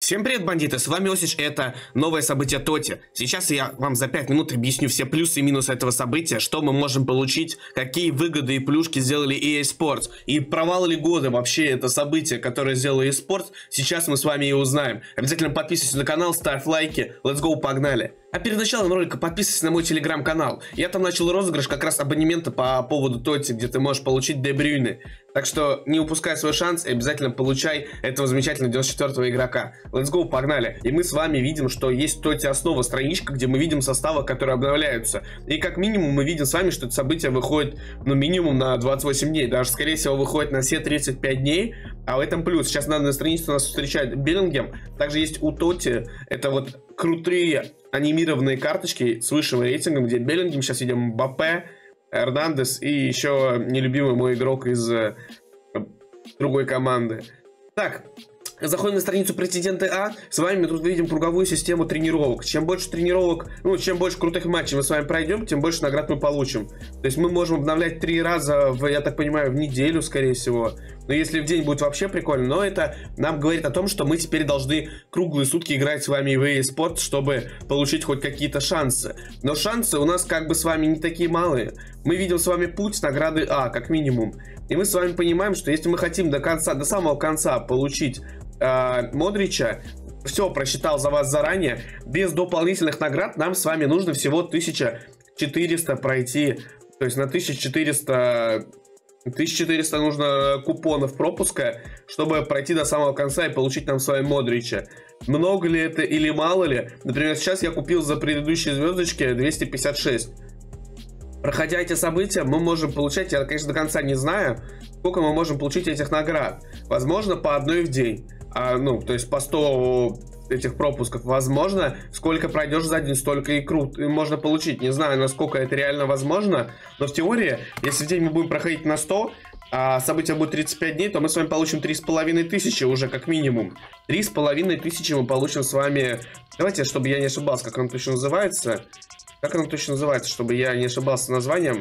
Всем привет, бандиты, с вами Осич, это новое событие Тоти. Сейчас я вам за 5 минут объясню все плюсы и минусы этого события, что мы можем получить, какие выгоды и плюшки сделали EA Sports, и провал ли года вообще это событие, которое сделал EA Sports, сейчас мы с вами и узнаем. Обязательно подписывайтесь на канал, ставь лайки, let's go, погнали. А перед началом ролика подписывайся на мой телеграм-канал. Я там начал розыгрыш как раз абонемента по поводу Тоти, где ты можешь получить Де Брюйне. Так что не упускай свой шанс и обязательно получай этого замечательного 94-го игрока. Let's go, погнали. И мы с вами видим, что есть Тоти основа страничка, где мы видим составы, которые обновляются. И как минимум мы видим с вами, что это событие выходит, ну, минимум на 28 дней. Даже, скорее всего, выходит на все 35 дней. А в этом плюс. Сейчас на странице нас встречает Беллингем. Также есть у Тоти, это вот крутые анимированные карточки с высшим рейтингом, где Беллингем, сейчас видим Мбаппе, Эрнандес и еще нелюбимый мой игрок из другой команды. Так, заходим на страницу претенденты А. С вами мы тут видим круговую систему тренировок. Чем больше тренировок, ну, чем больше крутых матчей мы с вами пройдем, тем больше наград мы получим. То есть мы можем обновлять 3 раза, я так понимаю, в неделю, скорее всего. Но если в день будет вообще прикольно. Но это нам говорит о том, что мы теперь должны круглые сутки играть с вами в EA Sports, чтобы получить хоть какие-то шансы. Но шансы у нас как бы с вами не такие малые. Мы видим с вами путь награды А, как минимум. И мы с вами понимаем, что если мы хотим до конца, до самого конца получить Модрича, все просчитал за вас заранее, без дополнительных наград нам с вами нужно всего 1400 пройти. То есть на 1400 нужно купонов пропуска, чтобы пройти до самого конца и получить нам с вами Модрича. Много ли это или мало ли? Например, сейчас я купил за предыдущие звездочки 256. Проходя эти события, мы можем получать, я, конечно, до конца не знаю, сколько мы можем получить этих наград. Возможно, по одной в день. Ну, то есть по 100 этих пропусков. Возможно, сколько пройдешь за день, столько и можно получить. Не знаю, насколько это реально возможно, но в теории, если в день мы будем проходить на 100, а событие будет 35 дней, то мы с вами получим 3500 уже как минимум. 3500 мы получим с вами. Давайте, чтобы я не ошибался, как оно точно называется. Как оно точно называется, чтобы я не ошибался названием.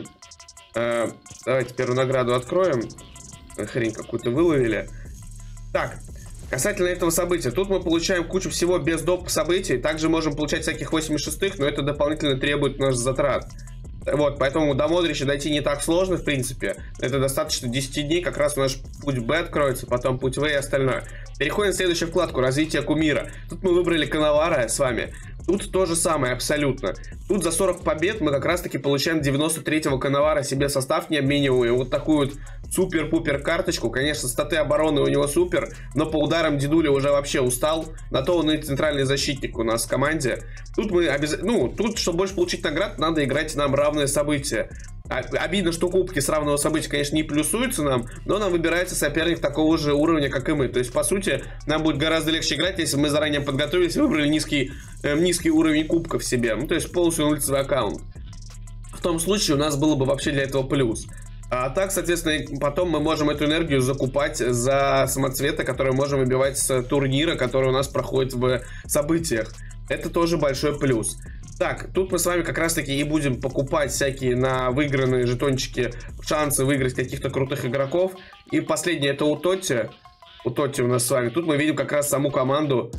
Давайте первую награду откроем. Хрень какую-то выловили. Так, касательно этого события. Тут мы получаем кучу всего без доп. Событий. Также можем получать всяких 86-х, но это дополнительно требует наших затрат. Вот, поэтому до Модрича дойти не так сложно, в принципе. Это достаточно 10 дней, как раз наш путь Б откроется, потом путь В и остальное. Переходим в следующую вкладку, развитие кумира. Тут мы выбрали Канавара с вами. Тут то же самое абсолютно. Тут за 40 побед мы как раз таки получаем 93-го Канавара себе состав не обмениваем. Вот такую вот супер-пупер карточку. Конечно, статы обороны у него супер, но по ударам дедуля уже вообще устал. На то он и центральный защитник у нас в команде. Тут мы обязательно, ну, тут, чтобы больше получить наград, надо играть нам равные события. Обидно, что кубки с равного события, конечно, не плюсуются нам, но нам выбирается соперник такого же уровня, как и мы. То есть, по сути, нам будет гораздо легче играть, если мы заранее подготовились и выбрали низкий уровень кубков себе. Ну, то есть, полностью нулицевый аккаунт. В том случае у нас было бы вообще для этого плюс. А так, соответственно, потом мы можем эту энергию закупать за самоцветы, которые можем выбивать с турнира, который у нас проходит в событиях. Это тоже большой плюс. Так, тут мы с вами как раз таки и будем покупать всякие на выигранные жетончики шансы выиграть каких-то крутых игроков. И последнее, это у Тоти. У Тоти у нас с вами. Тут мы видим как раз саму команду.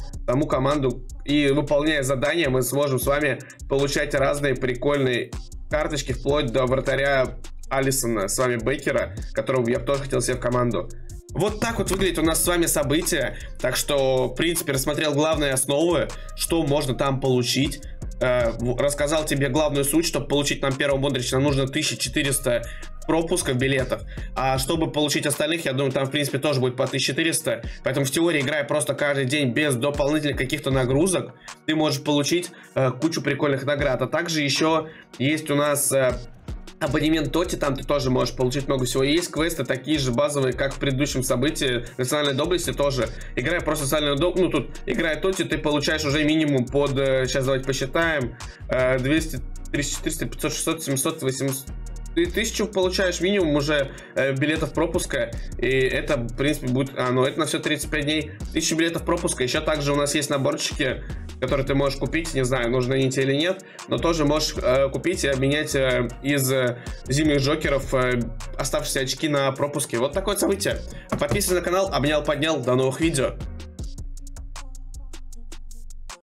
И выполняя задания, мы сможем с вами получать разные прикольные карточки, вплоть до вратаря Алисона, с вами Бейкера, которого я бы тоже хотел себе в команду. Вот так вот выглядит у нас с вами событие. Так что, в принципе, рассмотрел главные основы, что можно там получить. Рассказал тебе главную суть. Чтобы получить нам первого Модрича, нам нужно 1400 пропусков, билетов. А чтобы получить остальных, я думаю, там, в принципе, тоже будет по 1400. Поэтому в теории, играя просто каждый день без дополнительных каких-то нагрузок, ты можешь получить кучу прикольных наград. А также еще есть у нас абонемент Тоти, там ты тоже можешь получить много всего. Есть квесты такие же базовые, как в предыдущем событии национальной доблести тоже. Играя просто национальную доблесть, ну тут, играя Тоти, ты получаешь уже минимум под, сейчас давайте посчитаем, 200, 300, 400, 500, 600, 700, 800... Ты 1000 получаешь минимум уже билетов пропуска. И это, в принципе, будет... ну это на все 35 дней. 1000 билетов пропуска. Еще также у нас есть наборчики, которые ты можешь купить. Не знаю, нужно они тебе или нет. Но тоже можешь купить и обменять из зимних джокеров оставшиеся очки на пропуски. Вот такое событие. Подписывайся на канал. Обнял, поднял. До новых видео.